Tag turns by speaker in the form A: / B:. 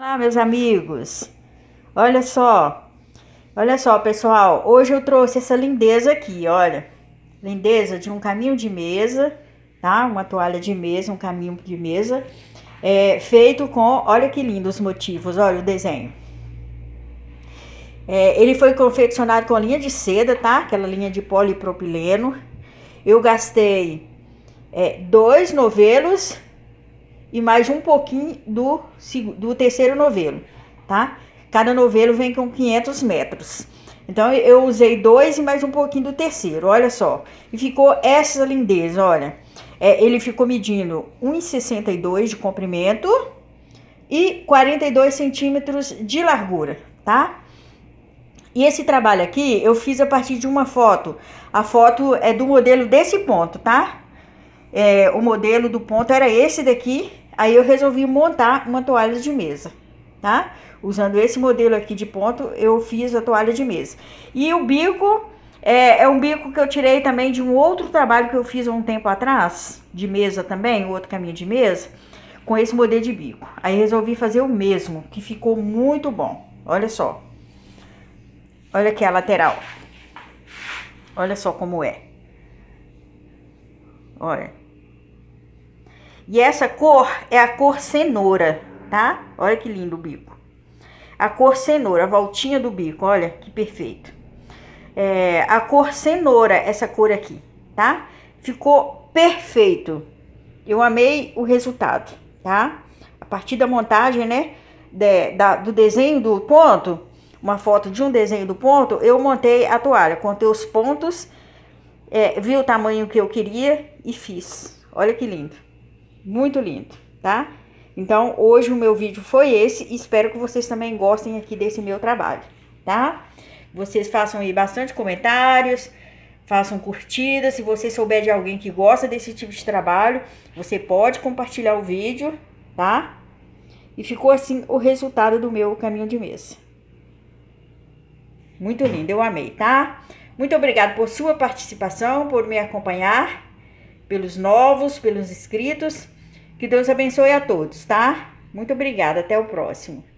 A: Olá, meus amigos. Olha só, pessoal. Hoje eu trouxe essa lindeza aqui, olha. Lindeza de um caminho de mesa, tá? Uma toalha de mesa, um caminho de mesa. Feito com, olha que lindo os motivos, olha o desenho. Ele foi confeccionado com linha de seda, tá? Aquela linha de polipropileno. Eu gastei 2 novelos e mais um pouquinho do terceiro novelo, tá? Cada novelo vem com 500 metros. Então eu usei 2 e mais um pouquinho do terceiro, olha só. E ficou essa lindeza, olha. Ele ficou medindo 1,62 de comprimento e 42 centímetros de largura, tá? E esse trabalho aqui eu fiz a partir de uma foto. A foto é do modelo desse ponto, tá? O modelo do ponto era esse daqui. Aí eu resolvi montar uma toalha de mesa, tá? Usando esse modelo aqui de ponto, eu fiz a toalha de mesa. E o bico é um bico que eu tirei também de um outro trabalho que eu fiz há um tempo atrás, de mesa também, outro caminho de mesa, com esse modelo de bico. Aí resolvi fazer o mesmo, que ficou muito bom. Olha só. Olha aqui a lateral. Olha só como é. Olha. E essa cor é a cor cenoura, tá? Olha que lindo o bico. A cor cenoura, a voltinha do bico, olha que perfeito. A cor cenoura, essa cor aqui, tá? Ficou perfeito. Eu amei o resultado, tá? A partir da montagem, né, do desenho do ponto, uma foto de um desenho do ponto, eu montei a toalha, contei os pontos, vi o tamanho que eu queria e fiz. Olha que lindo. Muito lindo, tá? Então, hoje o meu vídeo foi esse. Espero que vocês também gostem aqui desse meu trabalho, tá? Vocês façam aí bastante comentários, façam curtidas. Se você souber de alguém que gosta desse tipo de trabalho, você pode compartilhar o vídeo, tá? E ficou assim o resultado do meu caminho de mesa. Muito lindo, eu amei, tá? Muito obrigada por sua participação, por me acompanhar, pelos novos, pelos inscritos. Que Deus abençoe a todos, tá? Muito obrigada, até o próximo.